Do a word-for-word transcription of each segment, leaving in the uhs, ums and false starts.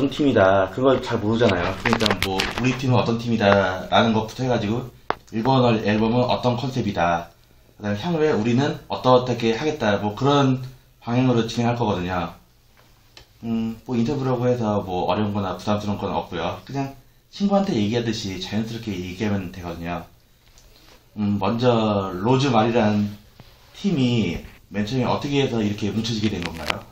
어떤 팀이다 그걸 잘 모르잖아요. 그러니까 뭐 우리 팀은 어떤 팀이다 라는 것부터 해가지고 일본 앨범은 어떤 컨셉이다, 그 다음에 향후에 우리는 어떻게 하겠다, 뭐 그런 방향으로 진행할 거거든요. 음, 뭐 인터뷰라고 해서 뭐 어려운 거나 부담스러운 건 없고요. 그냥 친구한테 얘기하듯이 자연스럽게 얘기하면 되거든요. 음, 먼저 로즈마리라는 팀이 맨 처음에 어떻게 해서 이렇게 뭉쳐지게 된 건가요?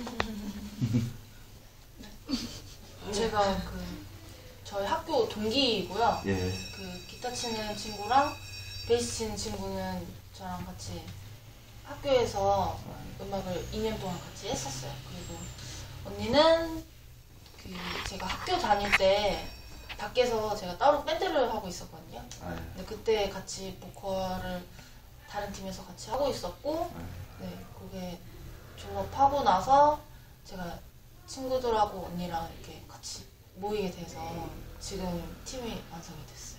제가 그 저희 학교 동기이고요. 예. 그 기타 치는 친구랑 베이스 치는 친구는 저랑 같이 학교에서 음악을 이 년 동안 같이 했었어요. 그리고 언니는 그 제가 학교 다닐 때 밖에서 제가 따로 밴드를 하고 있었거든요. 아, 예. 근데 그때 같이 보컬을 다른 팀에서 같이 하고 있었고, 네, 그게 졸업하고 나서 제가 친구들하고 언니랑 이렇게 같이 모이게 돼서 지금 팀이 완성이 됐어요.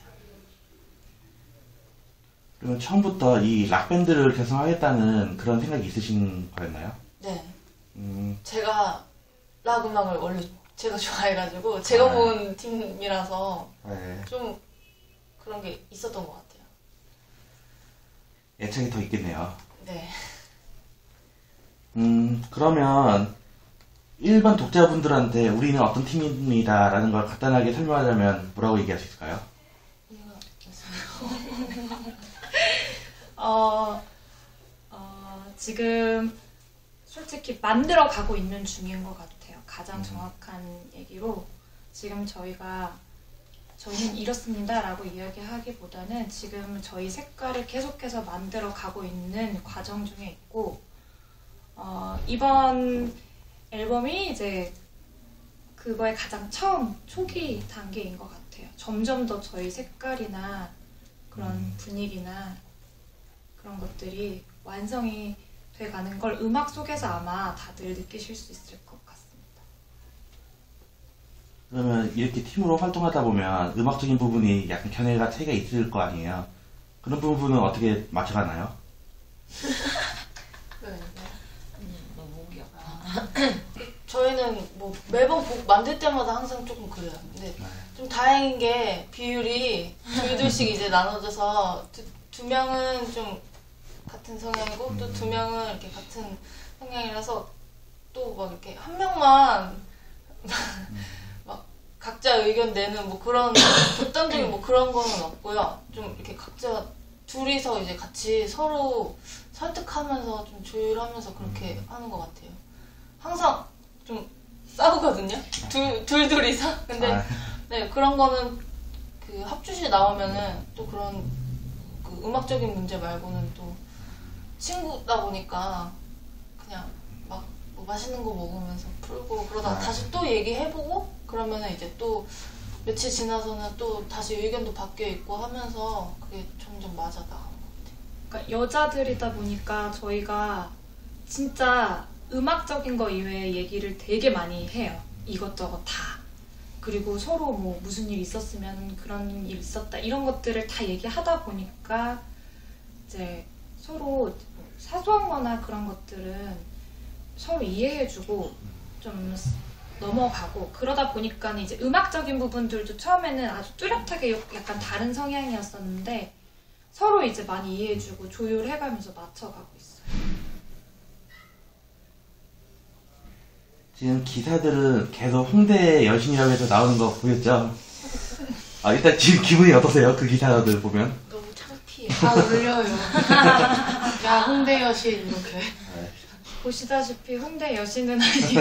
그러면 처음부터 이 락밴드를 결성하겠다는 그런 생각이 있으신 거였나요? 네. 음, 제가 락 음악을 원래 제가 좋아해가지고 제가 아. 모은 팀이라서 예. 좀 그런 게 있었던 것 같아요. 애착이 더 있겠네요. 네. 음, 그러면 일반 독자분들한테 우리는 어떤 팀입니다 라는 걸 간단하게 설명하자면 뭐라고 얘기할 수 있을까요? 어, 어, 지금 솔직히 만들어 가고 있는 중인 것 같아요. 가장 정확한 얘기로 지금 저희가 저희는 이렇습니다 라고 이야기하기보다는 지금 저희 색깔을 계속해서 만들어 가고 있는 과정 중에 있고, 어, 이번 앨범이 이제 그거의 가장 처음 초기 단계인 것 같아요. 점점 더 저희 색깔이나 그런 분위기나 그런 것들이 완성이 돼가는 걸 음악 속에서 아마 다들 느끼실 수 있을 것 같습니다. 그러면 이렇게 팀으로 활동하다 보면 음악적인 부분이 약간 견해가 차이가 있을 거 아니에요? 그런 부분은 어떻게 맞춰가나요? 네. 너무 귀엽다. 저희는 뭐 매번 곡 만들 때마다 항상 조금 그래요. 근데 네. 좀 다행인 게 비율이 둘둘씩 이제 나눠져서 두, 두 명은 좀 같은 성향이고 또 두 명은 이렇게 같은 성향이라서 또 막 이렇게 한 명만 막 각자 의견 내는 뭐 그런 극단적인 뭐 그런 거는 없고요. 좀 이렇게 각자 둘이서 이제 같이 서로 설득하면서 좀 조율하면서 그렇게 하는 것 같아요. 항상 좀 싸우거든요. 둘, 둘 둘이서. 근데 아. 네, 그런 거는 그 합주실 나오면은 또 그런 그 음악적인 문제 말고는 또 친구다 보니까 그냥 막 뭐 맛있는 거 먹으면서 풀고 그러다가 아. 다시 또 얘기해보고 그러면은 이제 또 며칠 지나서는 또 다시 의견도 바뀌어 있고 하면서 그게 점점 맞아 나가는 것 같아요. 그러니까 여자들이다 보니까 저희가 진짜 음악적인 거 이외에 얘기를 되게 많이 해요. 이것저것 다. 그리고 서로 뭐 무슨 일 있었으면 그런 일 있었다 이런 것들을 다 얘기하다 보니까 이제 서로 사소한 거나 그런 것들은 서로 이해해주고 좀 넘어가고 그러다 보니까 이제 음악적인 부분들도 처음에는 아주 뚜렷하게 약간 다른 성향이었었는데 서로 이제 많이 이해해주고 조율해가면서 맞춰가고 있어요. 지금 기사들은 계속 홍대 여신이라고 해서 나오는 거 보였죠? 아, 일단 지금 기분이 어떠세요? 그 기사들 보면? 너무 창피해. 다 울려요. 야, 홍대 여신 이렇게. 보시다시피 홍대 여신은 아니고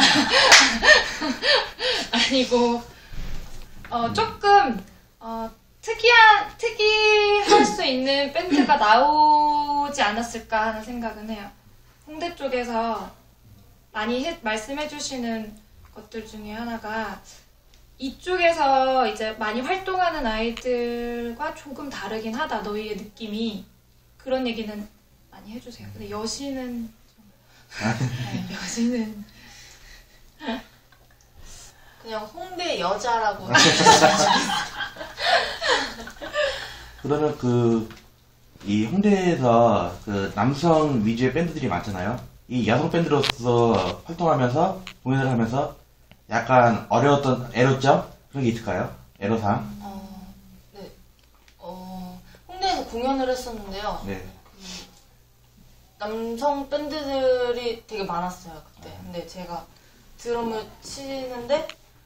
아니고 어, 조금 어, 특이한 특이할 수 있는 밴드가 나오지 않았을까 하는 생각은 해요. 홍대 쪽에서 많이 해, 말씀해주시는 것들 중에 하나가 이쪽에서 이제 많이 활동하는 아이들과 조금 다르긴 하다 너희의 느낌이 그런 얘기는 많이 해주세요. 근데 여신은 네, 여신은 그냥 홍대 여자라고. 그러면 그, 이 홍대에서 그 남성 위주의 밴드들이 많잖아요? 이 여성 밴드로서 활동하면서 공연을 하면서 약간 어려웠던 애로점? 그런 게 있을까요? 애로사항? 어, 네. 어, 홍대에서 공연을 했었는데요. 네. 남성 밴드들이 되게 많았어요, 그때. 근데 제가 드럼을 치는데,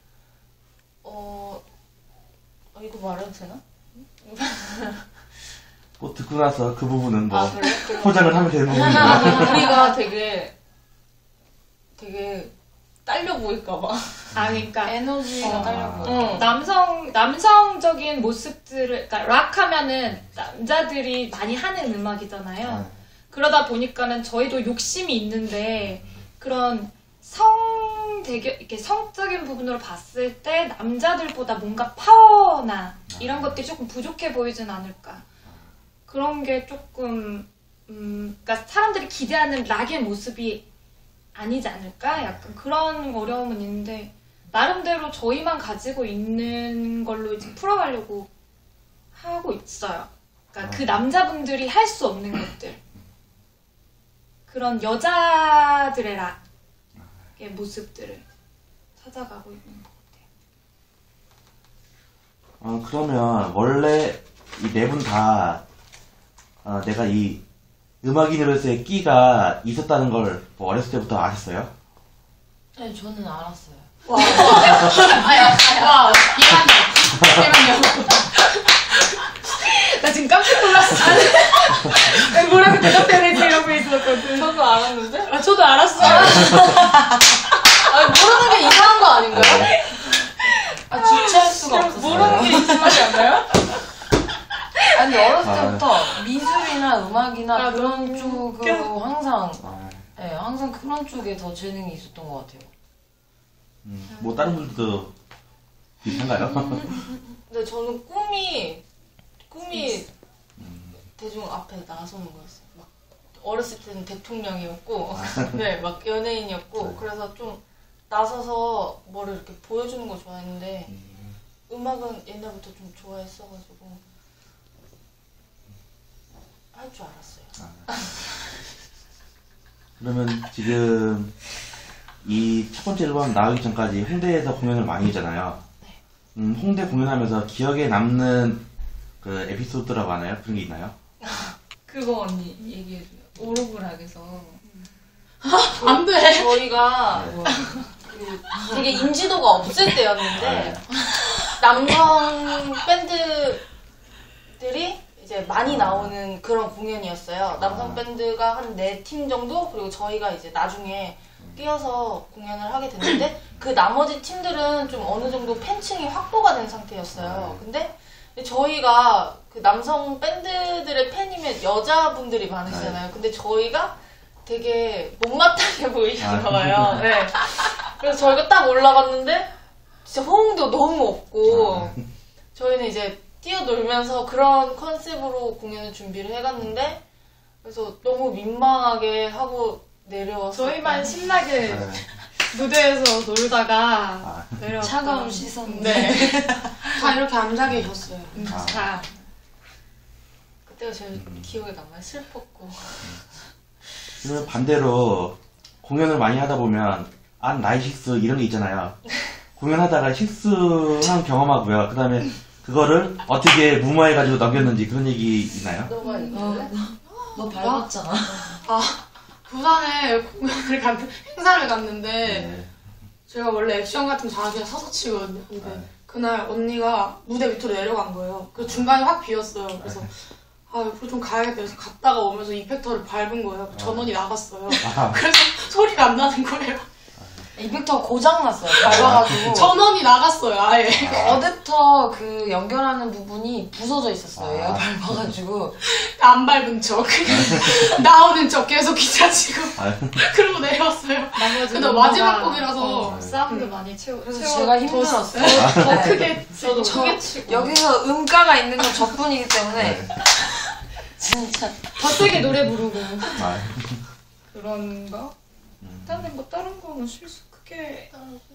어, 어, 이거 말해도 되나? 뭐 듣고 나서 그 부분은 뭐 아, 그래? 그럼- 포장을 하면 되는 부분이에요. 우리가 되게, 되게 딸려 보일까봐. 아 그러니까 에너지가 어. 딸려 보여. 응. 남성 남성적인 모습들을 그러니까 락 하면은 남자들이 많이 하는 음악이잖아요. 네. 그러다 보니까는 저희도 욕심이 있는데 그런 성 대결 이렇게 성적인 부분으로 봤을 때 남자들보다 뭔가 파워나 이런 것들이 조금 부족해 보이진 않을까. 그런 게 조금 음 그러니까 사람들이 기대하는 락의 모습이 아니지 않을까? 약간 그런 어려움은 있는데 나름대로 저희만 가지고 있는 걸로 이제 풀어가려고 하고 있어요. 그러니까 그 남자분들이 할 수 없는 것들. 그런 여자들의 락의 모습들을 찾아가고 있는 것 같아요. 어, 그러면 원래 이 네 분 다 어, 내가 이 음악인으로서의 끼가 있었다는 걸 뭐 어렸을 때부터 아셨어요? 네, 저는 알았어요. 와, 와, 잠깐만요. 나 지금 깜짝 놀랐어. 아니, 뭐라고 대답해야 될지 이러고 있었거든. 저도 알았는데? 아, 저도 알았어요. 아니, 모르는 게 이상한 거 아닌가요? 아, 주체할 수가 없었어요. 모르는 게 이상하지 않나요? 아니, 어렸을 아. 때부터 미술이나 음악이나 아, 그런 너무 쪽으로 항상, 아, 네, 항상 그런 쪽에 더 재능이 있었던 것 같아요. 음, 뭐 다른 분들도 비슷한가요? 근데 저는 꿈이, 꿈이 대중 앞에 나서는 거였어요. 막 어렸을 때는 대통령이었고, 네, 막 연예인이었고, 그래서 좀 나서서 뭐를 이렇게 보여주는 거 좋아했는데, 음악은 옛날부터 좀 좋아했어가지고, 할 줄 알았어요. 그러면 지금 이 첫 번째 앨범 나오기 전까지 홍대에서 공연을 많이 했잖아요. 음, 홍대 공연하면서 기억에 남는 그 에피소드라고 하나요? 그런 게 있나요? 그거 언니 얘기해줘요. 오로브락에서. 안 돼! 저희가 네. 그 되게 인지도가 없을 때였는데, 네. 남성 밴드들이 이제 많이 나오는 그런 공연이었어요. 남성 밴드가 한 네 팀 정도, 그리고 저희가 이제 나중에 끼어서 공연을 하게 됐는데, 그 나머지 팀들은 좀 어느 정도 팬층이 확보가 된 상태였어요. 근데 저희가 그 남성 밴드들의 팬이면 여자분들이 많으시잖아요. 근데 저희가 되게 못마땅해 보이셨나 봐요. 네. 그래서 저희가 딱 올라갔는데 진짜 호응도 너무 없고, 저희는 이제 뛰어놀면서 그런 컨셉으로 공연을 준비를 해갔는데, 그래서 너무 민망하게 하고 내려왔어요. 저희만 신나게 네. 무대에서 놀다가 아. 내려왔다. 차가운 시선. 네. 다 이렇게 앉아 계셨어요. 음, 아. 자, 그때가 제일 기억에 남아요. 슬펐고. 그러면 반대로 공연을 많이 하다 보면 안 나이 실수 이런 게 있잖아요. 공연하다가 실수한 경험하고요. 그 다음에 그거를 어떻게 무마해가지고 넘겼는지 그런 얘기 있나요? 너가 얘기할래? 너 밟았잖아. 아, 부산에 공연을 갔, 행사를 갔는데, 네. 제가 원래 액션 같은 거 잘하는 서서 치거든요. 근데 네. 그날 언니가 무대 밑으로 내려간 거예요. 그래서 중간에 확 비었어요. 그래서 아, 옆으로 좀 가야겠다 해서 갔다가 오면서 이펙터를 밟은 거예요. 전원이 나갔어요. 아. 그래서 소리가 안 나는 거예요. 이펙터 고장났어요. 밟아가지고. 전원이 나갔어요, 아예. 어댑터 그 연결하는 부분이 부서져 있었어요. 얘가 아. 밟아가지고. 안 밟은 척. 나오는 척 계속 기차 치고. 아, 그러고 내려왔어요. 나머지 근데 멤버가, 마지막 곡이라서 어, 사운드 많이 채워. 그래서 채워- 제가 더- 힘들었어요. 더 네. 크게 저도 치고. 크게 치고. 여기서 음가가 있는 건 저뿐이기 때문에. 진짜. 더 세게 노래 부르고 아, 그런 거. 음. 다른 거 다른 거는 실수 크게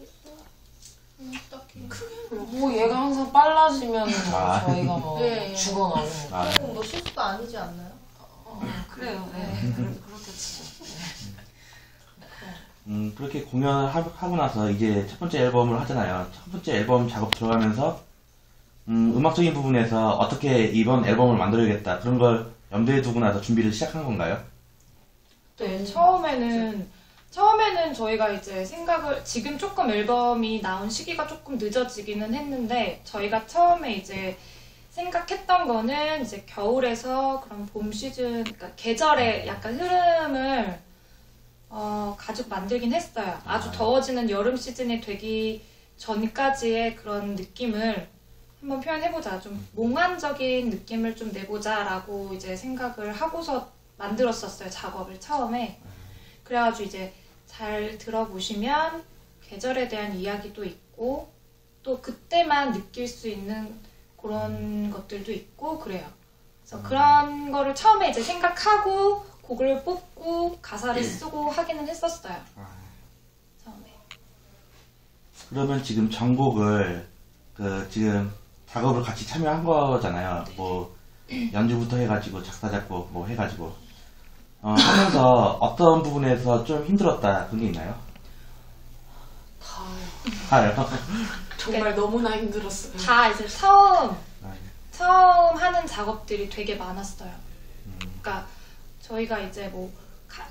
음, 딱히. 뭐 얘가 항상 빨라지면 뭐 아. 저희가 뭐 네. 죽어나오고. 아, 그건 뭐 실수가 아니지 않나요? 어, 그래요. 네. 그렇, 그렇다 치죠. 네. 음, 그렇게 공연을 하, 하고 나서 이제 첫 번째 앨범을 하잖아요. 첫 번째 앨범 작업 들어가면서 음, 음악적인 부분에서 어떻게 이번 앨범을 만들어야겠다 그런 걸 염두에 두고 나서 준비를 시작한 건가요? 네, 처음에는 처음에는 저희가 이제 생각을 지금 조금 앨범이 나온 시기가 조금 늦어지기는 했는데 저희가 처음에 이제 생각했던 거는 이제 겨울에서 그런 봄 시즌, 그러니까 계절의 약간 흐름을 어, 가지고 만들긴 했어요. 아주 더워지는 여름 시즌이 되기 전까지의 그런 느낌을 한번 표현해보자. 좀 몽환적인 느낌을 좀 내보자라고 이제 생각을 하고서 만들었었어요. 작업을 처음에. 그래가지고 이제 잘 들어보시면 계절에 대한 이야기도 있고 또 그때만 느낄 수 있는 그런 것들도 있고 그래요. 그래서 그런 거를 처음에 이제 생각하고 곡을 뽑고 가사를 쓰고 하기는 했었어요. 처음에. 그러면 지금 전곡을 그 지금 작업을 같이 참여한 거잖아요. 뭐 연주부터 해가지고 작사 작곡 뭐 해가지고 어, 하면서 어떤 부분에서 좀 힘들었다 그런 게 있나요? 다요. 다요. 정말 너무나 힘들었어요. 다 이제 처음 아, 처음 하는 작업들이 되게 많았어요. 그러니까 저희가 이제 뭐 가,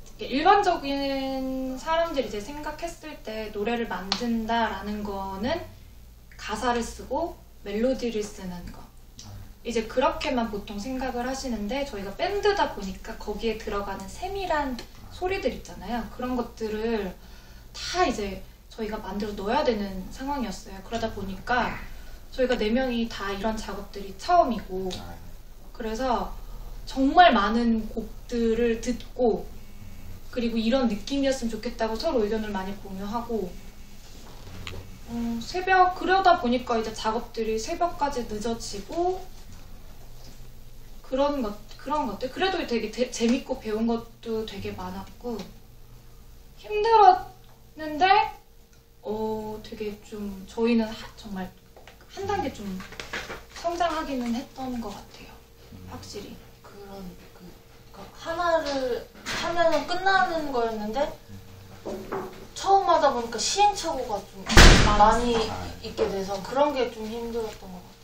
일반적인 사람들이 이제 생각했을 때 노래를 만든다라는 거는 가사를 쓰고 멜로디를 쓰는 거. 이제 그렇게만 보통 생각을 하시는데 저희가 밴드다 보니까 거기에 들어가는 세밀한 소리들 있잖아요. 그런 것들을 다 이제 저희가 만들어 넣어야 되는 상황이었어요. 그러다 보니까 저희가 네 명이 다 이런 작업들이 처음이고 그래서 정말 많은 곡들을 듣고 그리고 이런 느낌이었으면 좋겠다고 서로 의견을 많이 공유하고 음, 새벽 그러다 보니까 이제 작업들이 새벽까지 늦어지고 그런 것 그런 것들 그래도 되게 대, 재밌고 배운 것도 되게 많았고 힘들었는데 어 되게 좀 저희는 하, 정말 한 단계 좀 성장하기는 했던 것 같아요. 확실히. 그런 그, 그 하나를 하면은 끝나는 거였는데 처음 하다 보니까 시행착오가 좀 많이 있게 돼서 그런 게 좀 힘들었던 것 같아요.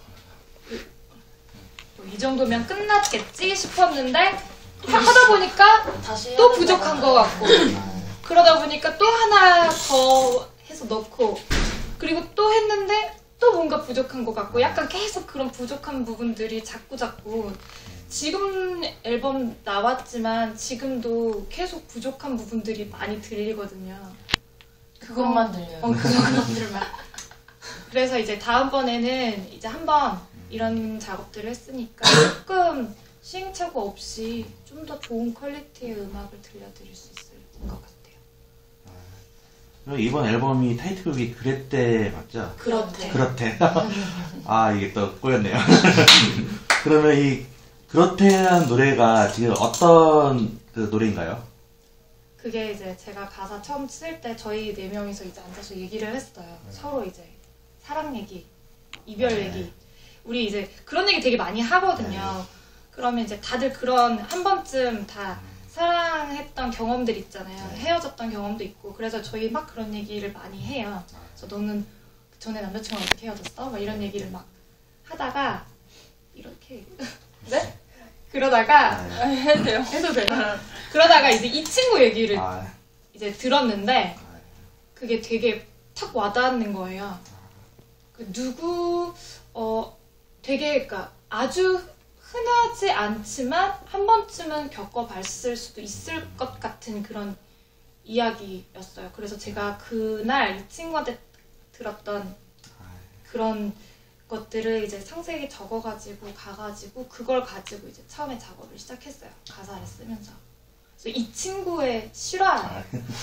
이 정도면 끝났겠지 싶었는데 또 하다 보니까 다시 또 해야 부족한 된다고 것 같고 그러다 보니까 또 하나 더 해서 넣고 그리고 또 했는데 또 뭔가 부족한 것 같고 약간 계속 그런 부족한 부분들이 자꾸 자꾸 지금 앨범 나왔지만 지금도 계속 부족한 부분들이 많이 들리거든요. 그것만 들려요. 어, 그것들만. 그래서 이제 다음번에는 이제 한번 이런 작업들을 했으니까 조금 시행착오 없이 좀 더 좋은 퀄리티의 음악을 들려드릴 수 있을 것 같아요. 그리고 이번 앨범이 타이틀곡이 그랬대 맞죠? 그렇대. 그렇대. 아 이게 또 꼬였네요. 그러면 이 그렇대라는 노래가 지금 어떤 그 노래인가요? 그게 이제 제가 가사 처음 쓸 때 저희 네 명이서 이제 앉아서 얘기를 했어요. 서로 이제 사랑 얘기, 이별 네. 얘기. 우리 이제 그런 얘기 되게 많이 하거든요. 그러면 이제 다들 그런 한 번쯤 다 사랑했던 경험들 있잖아요. 헤어졌던 경험도 있고. 그래서 저희 막 그런 얘기를 많이 해요. 그래서 너는 전에 남자친구랑 어떻게 헤어졌어? 막 이런 얘기를 막 하다가 이렇게 네? 그러다가 네. 해도 돼요. 해도 돼요. 그러다가 이제 이 친구 얘기를 아, 이제 들었는데 그게 되게 탁 와닿는 거예요. 그 누구 어 되게 그러니까 아주 흔하지 않지만 한 번쯤은 겪어봤을 수도 있을 것 같은 그런 이야기였어요. 그래서 제가 그날 이 친구한테 들었던 그런 것들을 이제 상세하게 적어가지고 가가지고 그걸 가지고 이제 처음에 작업을 시작했어요. 가사를 쓰면서. 그래서 이 친구의 실화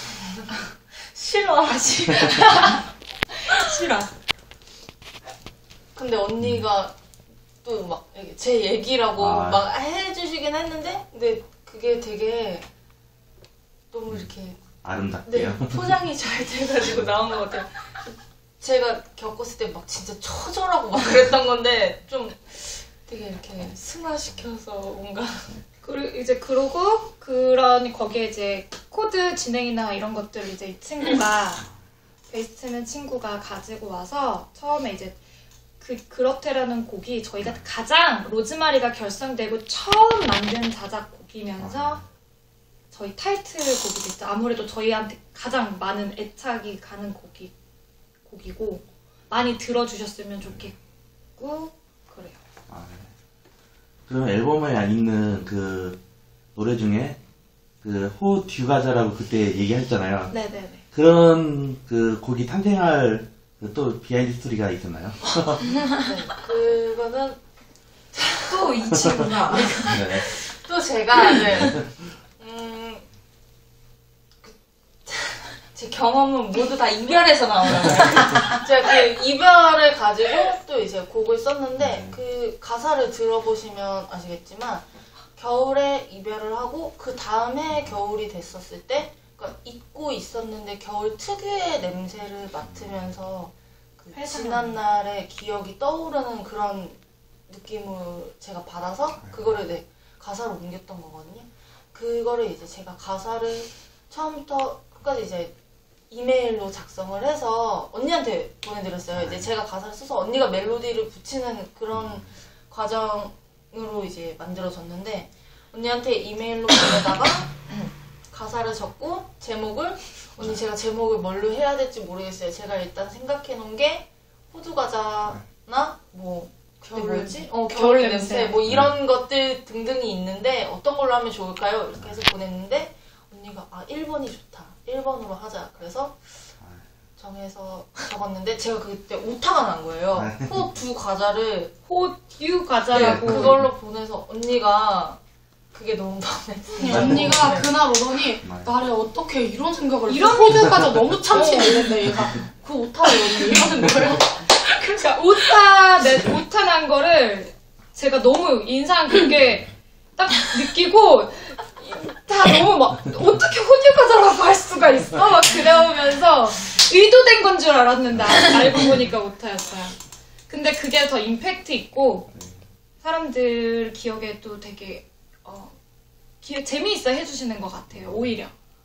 싫어. 실화. 근데 언니가 또 막 제 얘기라고 아. 막 해주시긴 했는데 근데 그게 되게 너무 이렇게 네, 아름답게요. 포장이 잘 돼가지고 나온 것 같아요. 제가 겪었을 때 막 진짜 처절하고 막 그랬던 건데 좀 되게 이렇게 승화시켜서 뭔가 그리고 이제 그러고 그런 거기에 이제 코드 진행이나 이런 것들 이제 이 친구가 베이스치는 친구가 가지고 와서 처음에 이제 그 그렇테라는 곡이 저희가 가장 로즈마리가 결성되고 처음 만든 자작곡이면서 저희 타이틀곡이 됐죠. 아무래도 저희한테 가장 많은 애착이 가는 곡이 곡이고 많이 들어주셨으면 좋겠고 그래요. 아, 네. 그럼 앨범에 있는 그 노래 중에 그 호듀가자라고 그때 얘기했잖아요. 네네네. 그런 그 곡이 탄생할 그 또 비하인드 스토리가 있었나요? 네, 그거는 또 이 친구가 네. 또 제가 네. 음, 그, 제 경험은 모두 다 이별에서 나오는 거예요. 제가 그 이별을 가지고 또 이제 곡을 썼는데 그 가사를 들어보시면 아시겠지만 겨울에 이별을 하고 그 다음에 겨울이 됐었을 때 그러니까 잊고 있었는데 겨울 특유의 냄새를 맡으면서 그 지난 날의 기억이 떠오르는 그런 느낌을 제가 받아서 그거를 네, 가사로 옮겼던 거거든요. 그거를 이제 제가 가사를 처음부터 끝까지 이제 이메일로 작성을 해서 언니한테 보내드렸어요. 이제 제가 가사를 써서 언니가 멜로디를 붙이는 그런 과정으로 이제 만들어졌는데 언니한테 이메일로 보내다가 가사를 적고 제목을 언니 제가 제목을 뭘로 해야 될지 모르겠어요. 제가 일단 생각해 놓은 게 호두과자나 뭐 그게 뭐였지? 어 겨울 냄새 뭐 이런 것들 등등이 있는데 어떤 걸로 하면 좋을까요? 이렇게 해서 보냈는데 언니가 아 일 번이 좋다. 일 번으로 하자. 그래서 정해서 적었는데 제가 그때 오타가 난 거예요. 호두 과자를 호듀 과자라고. 네, 그걸로 보내서 언니가 그게 너무 마음에 들어요. 언니가 네. 그날 오더니 나래 어떻게 이런 생각을 이런 호두과자 너무 참치 내는데 얘가 그 오타를 언니 이러는 거예요. 그러니까 오타 내 오타 난 거를 제가 너무 인상 깊게 딱 느끼고 다 너무 막 어떻게 호듀 과자라고 할 수가 있어 막 그러면서 의도된 건 줄 알았는데 알- 알고 보니까 오타였어요. 근데 그게 더 임팩트 있고 사람들 기억에 또 되게 어, 기, 재미있어 해주시는 것 같아요. 오히려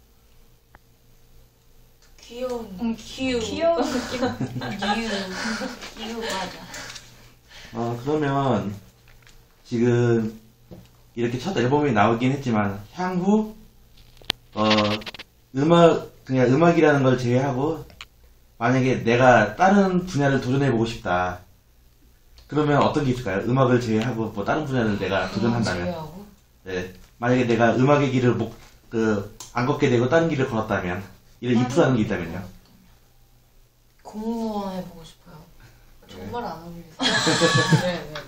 귀여운 음, 기우 귀여운 느낌. 이유 이유 맞아. 어, 그러면 지금 이렇게 첫 앨범이 나오긴 했지만 향후 어, 음악 그냥 음악이라는 걸 제외하고 만약에 내가 다른 분야를 도전해보고 싶다. 그러면 어떤 게 있을까요? 음악을 제외하고 뭐 다른 분야를 내가 도전한다면. 제외하고? 네. 만약에 내가 음악의 길을 목, 그, 안 걷게 되고 다른 길을 걸었다면. 이런 이프라는 게 있다면요. 공무원 해보고 싶어요. 정말 안 어울리세요. 네, 네.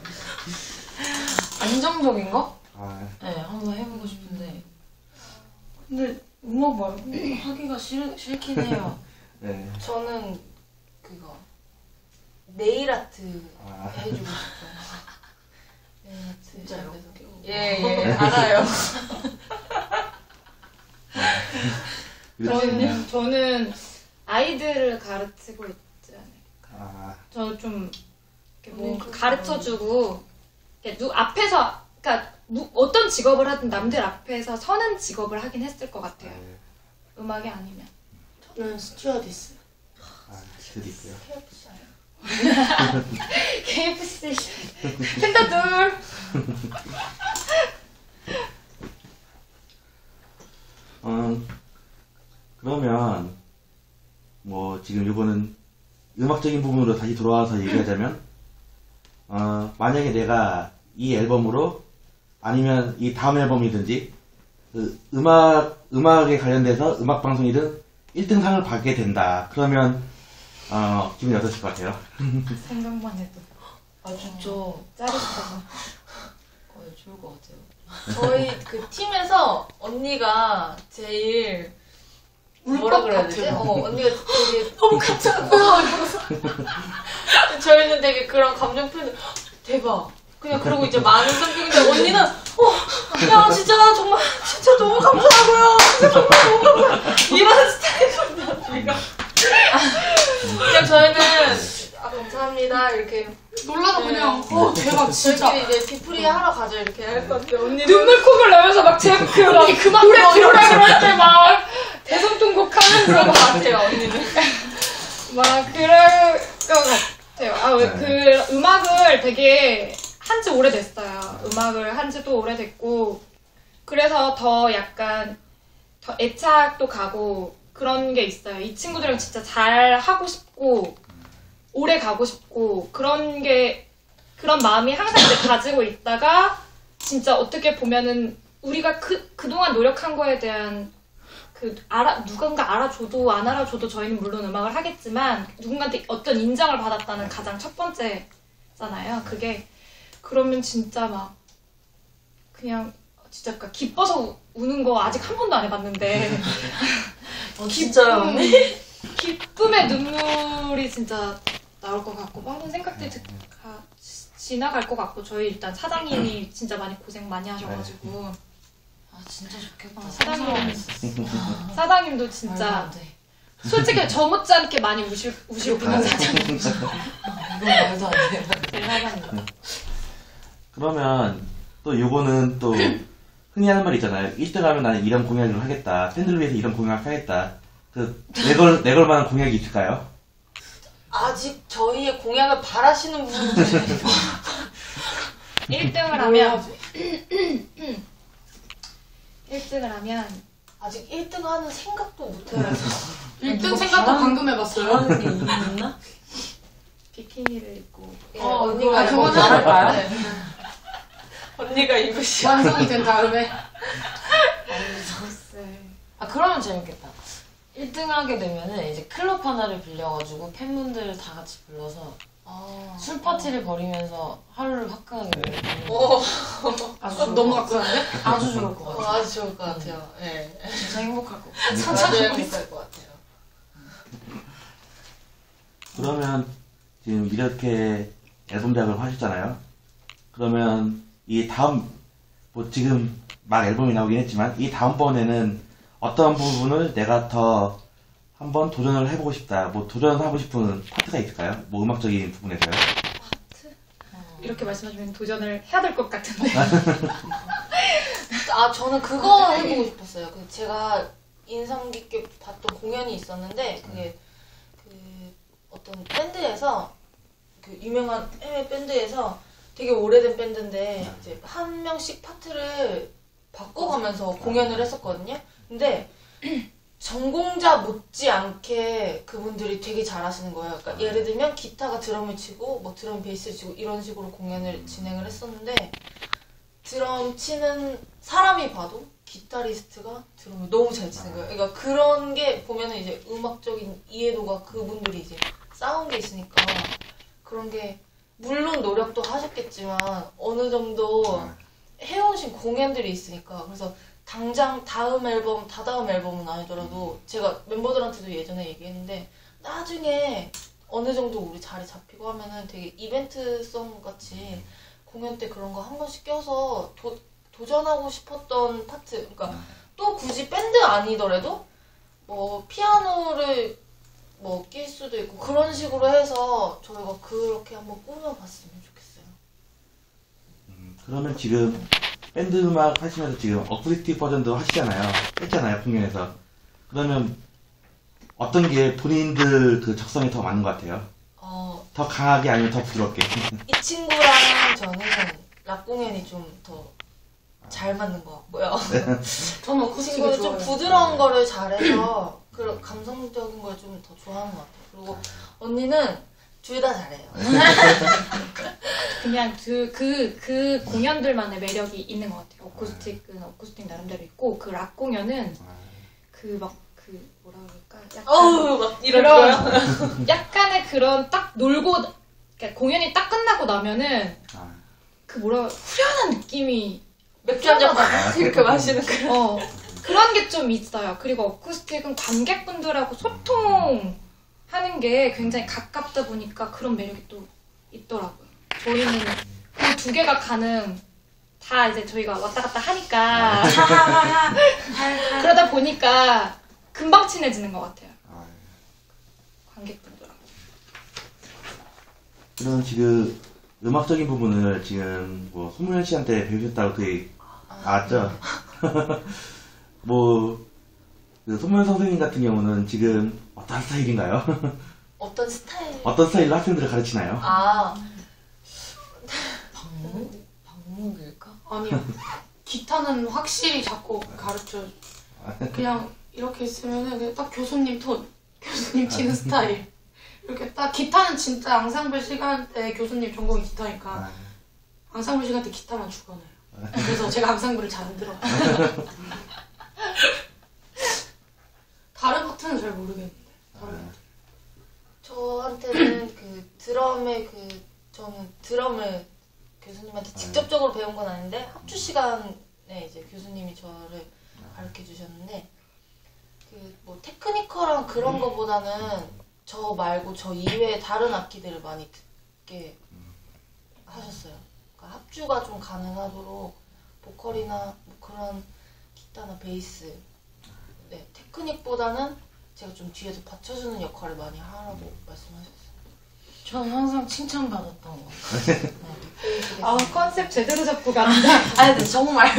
안정적인 거? 아, 네, 한번 해보고 싶은데. 근데 음악 말고 하기가 싫, 싫긴 해요. 네. 저는 그거 네일 아트 아. 해주고 싶어요. 네일 아트 진짜요? 예, 예, 알아요. 저는 저는 아이들을 가르치고 있지 않을까. 아, 저 좀 뭐 음, 가르쳐주고 이렇게 누 앞에서 그러니까 누, 어떤 직업을 하든 남들 앞에서 서는 직업을 하긴 했을 것 같아요. 네. 음악이 아니면. 저는 스튜어디스. 아, 그도 있고요. 케이에프씨 팬더들. 어, 그러면, 뭐, 지금 요거는 음악적인 부분으로 다시 돌아와서 얘기하자면, 어, 만약에 내가 이 앨범으로, 아니면 이 다음 앨범이든지, 그 음악, 음악에 관련돼서 음악방송이든 일 등 상을 받게 된다. 그러면, 어, 기분이 어떠실 것 같아요? 생각만 해도 아, 좋죠. 짜릿하고. 어, 좋을 것 같아요. 저희 그 팀에서 언니가 제일 울 뭐라 것 그래야 같아요. 되지? 어, 언니가 되게 너무 감정가. 저희는 되게 그런 감정 표현 대박. 그냥 그러고 이제 많은 썸띵인데 언니는 어, 야 진짜 정말 진짜 너무 감사하고요. 진짜 정말 너무 감사해요. 이런 스타일이거든요. 저희가 그냥 저희는 아 감사합니다 이렇게 놀라서 그냥 어 대박 진짜. 저희끼리 이제 뒤풀이 하러 가자 이렇게 할 건데 언니는 눈물 콧물 나면서 막 제 그 막 그만 노래 불러 부르라 그럴 때 막 대성통곡 하면서 그런 거 막, 같아요 언니는. 막 그럴 것 같아요. 아, 왜 그 음악을 되게 한 지 오래됐어요. 음악을 한 지도 오래됐고 그래서 더 약간 더 애착도 가고 그런 게 있어요. 이 친구들이랑 진짜 잘 하고 싶고 오래 가고 싶고 그런 게 그런 마음이 항상 이제 가지고 있다가 진짜 어떻게 보면은 우리가 그 그동안 노력한 거에 대한 그 알아 누군가 알아줘도 안 알아줘도 저희는 물론 음악을 하겠지만 누군가한테 어떤 인정을 받았다는 가장 첫 번째잖아요. 그게 그러면 진짜 막 그냥 진짜 그러니까 기뻐서 우는 거 아직 한 번도 안 해봤는데 어, 진짜요 음, 언니? 기쁨의 눈물이 진짜 나올 것 같고 뭐 하는 생각들이 드- 가- 지- 지나갈 것 같고 저희 일단 사장님이 진짜 많이 고생 많이 하셔가지고 아 진짜 좋겠다. 어, 사장님 상상하겠어. 사장님도 말도 진짜 안 돼. 솔직히 저 못지않게 많이 우실 우실 분은 사장님 이건 말도 안 돼. 제 사장님. 그러면 또 요거는 또 흔히 하는 말 있잖아요. 일 등 하면 나는 이런 공약을 하겠다. 팬들을 위해서 이런 공약을 하겠다. 그 내걸 내걸 만한 공약이 있을까요? 아직 저희의 공약을 바라시는 분들이 일 등을 하면 일 등을 하면 아직 일 등 하는 생각도 못해요. 일 등 생각도 방금 해봤어요. 하는 게 있나? 비키니를 입고 예, 어, 언니가 그거 입으시- 잘할까요? 네. 언니가 입으시. 완성이 된 다음에 옷을 아 그러면 재밌겠다. 일 등 하게 되면은 이제 클럽 하나를 빌려가지고 팬분들 다 같이 불러서 아, 술 파티를 벌이면서 하루를 화끈하게 보내는 오, 아주 어, 좋을 너무 것 같아. 가까운데? 아주 좋을 것 어, 같아. 아주 좋을 것 같아요. 예. 진짜 행복할 것 같아. 아주 행복할 것 같아요. 그러면 지금 이렇게 앨범 작업을 하셨잖아요. 그러면 이 다음 뭐 지금 막 앨범이 나오긴 했지만 이 다음번에는 어떤 부분을 내가 더 한번 도전을 해보고 싶다. 뭐 도전하고 싶은 파트가 있을까요? 뭐 음악적인 부분에서요? 이렇게 말씀하시면 도전을 해야 될 것 같은데 아, 저는 그거 해보고 싶었어요. 그 제가 인상 깊게 봤던 공연이 있었는데, 그게 그 어떤 밴드에서, 그 유명한 해외 밴드에서 되게 오래된 밴드인데, 이제 한 명씩 파트를 바꿔가면서 공연을 했었거든요. 근데 전공자 못지않게 그분들이 되게 잘하시는 거예요. 그러니까 예를 들면 기타가 드럼을 치고 뭐 드럼 베이스를 치고 이런 식으로 공연을 진행을 했었는데 드럼 치는 사람이 봐도 기타리스트가 드럼을 너무 잘 치는 거예요. 그러니까 그런 게 보면은 이제 음악적인 이해도가 그분들이 이제 쌓은 게 있으니까 그런 게 물론 노력도 하셨겠지만 어느 정도 해오신 공연들이 있으니까 그래서 당장 다음 앨범, 다다음 앨범은 아니더라도 제가 멤버들한테도 예전에 얘기했는데 나중에 어느 정도 우리 자리 잡히고 하면은 되게 이벤트성 같이 공연 때 그런 거 한 번씩 껴서 도, 도전하고 싶었던 파트 그러니까 또 굳이 밴드 아니더라도 뭐 피아노를 뭐 낄 수도 있고 그런 식으로 해서 저희가 그렇게 한번 꾸며봤으면 좋겠어요. 음, 그러면 지금 밴드 음악 하시면서 지금 어쿠스틱 버전도 하시잖아요. 했잖아요, 공연에서. 그러면 어떤 게 본인들 그 적성에 더 맞는 것 같아요? 어, 더 강하게 아니면 더 부드럽게? 이 친구랑 저는 락 공연이 좀 더 잘 맞는 것 같고요. 저는 이 어쿠스틱이 친구는 좀 좋아요. 부드러운 거를 잘해서 그런 감성적인 걸 좀 더 좋아하는 것 같아요. 그리고 언니는 둘 다 잘해요. 그냥 그, 그, 그 공연들만의 매력이 있는 것 같아요. 어쿠스틱은 어쿠스틱 나름대로 있고 그 락 공연은 그 막 그 뭐라 그럴까 약간 어우 막 이런 그런 거요? 약간의 그런 딱 놀고 그러니까 공연이 딱 끝나고 나면은 아, 그 뭐라 후련한 느낌이 맥주 한잔 이렇게 마시는 그 어 그런 게 좀 있어요. 그리고 어쿠스틱은 관객분들하고 소통하는 게 굉장히 가깝다 보니까 그런 매력이 또 있더라고요. 저희는 그 두 개가 가능. 다 이제 저희가 왔다 갔다 하니까 그러다 보니까 금방 친해지는 것 같아요. 관객분들하고. 그럼 지금 음악적인 부분을 지금 뭐 손무현 씨한테 배우셨다고 그 나왔죠. 뭐 그 손무현 선생님 같은 경우는 지금 어떤 스타일인가요? 어떤 스타일? 어떤 스타일로 학생들을 가르치나요? 아, 방목? 방목일까? 아니요. 기타는 확실히 자꾸 가르쳐. 그냥 이렇게 있으면은 그냥 딱 교수님 톤, 교수님 치는 스타일. 이렇게 딱 기타는 진짜 앙상블 시간 때 교수님 전공이 기타니까 아, 앙상블 시간 때 기타만 죽어놔요. 그래서 제가 앙상블을 잘 안 들어요. 다른 파트는 잘 모르겠는데. 다른 파트. 저한테는 그 드럼의 그 저는 드럼을 교수님한테 직접적으로 배운 건 아닌데 합주 시간에 이제 교수님이 저를 가르쳐 주셨는데 그 뭐 테크니컬한 그런 거보다는 저 말고 저 이외에 다른 악기들을 많이 듣게 하셨어요. 그러니까 합주가 좀 가능하도록 보컬이나 뭐 그런 기타나 베이스, 네 테크닉보다는 제가 좀 뒤에서 받쳐주는 역할을 많이 하라고 말씀하셨어요. 전 항상 칭찬받았던 것 같아요. 네. 아 컨셉 제대로 잡고 간다. 아니 근데 정말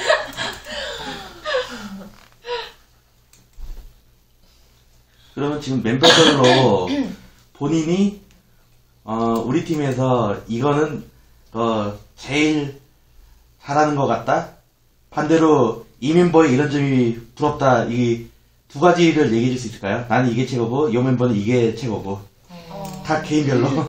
그러면 지금 멤버별로 본인이 어, 우리 팀에서 이거는 어, 제일 잘하는 것 같다. 반대로 이 멤버의 이런 점이 부럽다. 이 두 가지를 얘기해 줄 수 있을까요? 나는 이게 최고고 이 멤버는 이게 최고고. 다 개인별로.